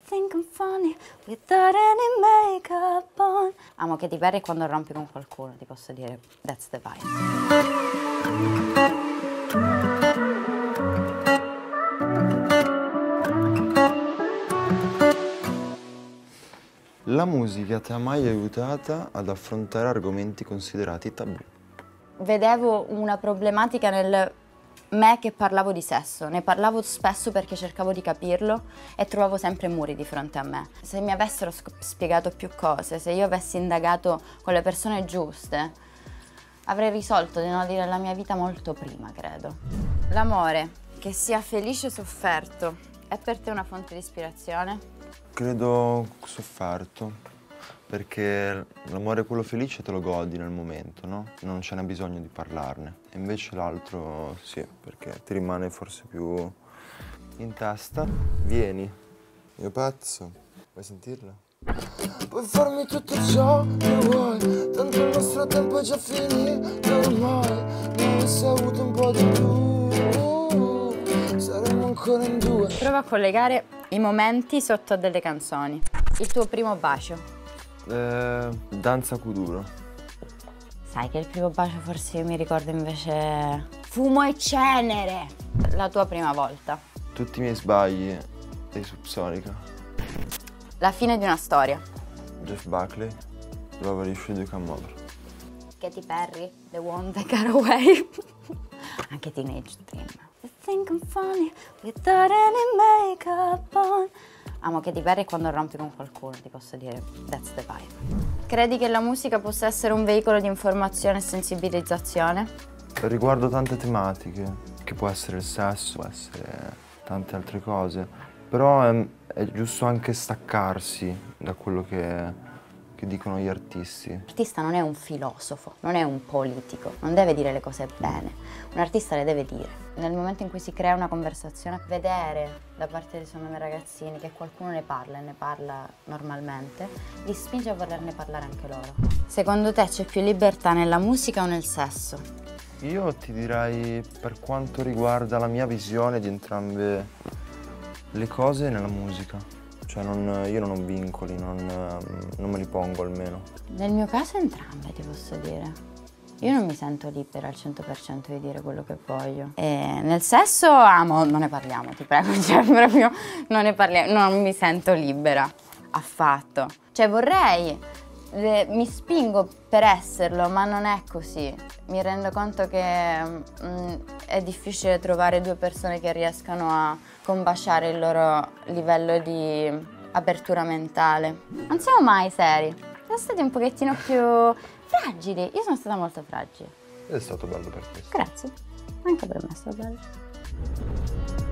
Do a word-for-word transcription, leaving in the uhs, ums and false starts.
think I'm funny without any makeup on. Amo Katy Perry quando rompi con qualcuno, ti posso dire, that's the vibe. La musica ti ha mai aiutata ad affrontare argomenti considerati tabù? Vedevo una problematica nel me che parlavo di sesso, ne parlavo spesso perché cercavo di capirlo e trovavo sempre muri di fronte a me. Se mi avessero spiegato più cose, se io avessi indagato con le persone giuste, avrei risolto di no dire la mia vita molto prima, credo. L'amore, che sia felice o sofferto, è per te una fonte di ispirazione? Credo sofferto, perché l'amore quello felice te lo godi nel momento, no? Non ce n'è bisogno di parlarne. E invece l'altro sì, perché ti rimane forse più in testa. Vieni, mio pezzo, vuoi sentirla? Puoi farmi tutto ciò che vuoi, tanto il nostro tempo è già finito ormai. Non avessi avuto un po' di più, saremmo ancora in due. Prova a collegare i momenti sotto a delle canzoni. Il tuo primo bacio. Eh, danza Kuduro. Sai che il primo bacio forse io mi ricordo invece fumo e cenere. La tua prima volta. Tutti i miei sbagli dei Subsonica. La fine di una storia. Jeff Buckley, Love Should You Come Over. Katy Perry, The One That Got Away. Anche Teenage Dream. I think I'm funny without any makeup on. Amo Katy Perry quando rompi con qualcuno, ti posso dire, that's the vibe. Credi che la musica possa essere un veicolo di informazione e sensibilizzazione? Riguardo tante tematiche, che può essere il sesso, può essere tante altre cose, però è, è giusto anche staccarsi da quello che, che dicono gli artisti. L'artista non è un filosofo, non è un politico, non deve dire le cose bene, un artista le deve dire. Nel momento in cui si crea una conversazione, vedere da parte dei secondo me ragazzini che qualcuno ne parla e ne parla normalmente, li spinge a volerne parlare anche loro. Secondo te c'è più libertà nella musica o nel sesso? Io ti direi, per quanto riguarda la mia visione di entrambe le cose, nella musica. Cioè non, io non ho vincoli, non, non me li pongo almeno. Nel mio caso entrambe, ti posso dire. Io non mi sento libera al cento per cento di dire quello che voglio. E nel sesso amo, non ne parliamo, ti prego, cioè proprio non ne parliamo, non mi sento libera, affatto. Cioè vorrei, le, mi spingo per esserlo, ma non è così. Mi rendo conto che mh, è difficile trovare due persone che riescano a combaciare il loro livello di apertura mentale. Non siamo mai seri, siamo stati un pochettino più fragili. Io sono stata molto fragile. Ed è stato bello per te. Grazie, anche per me è stato bello.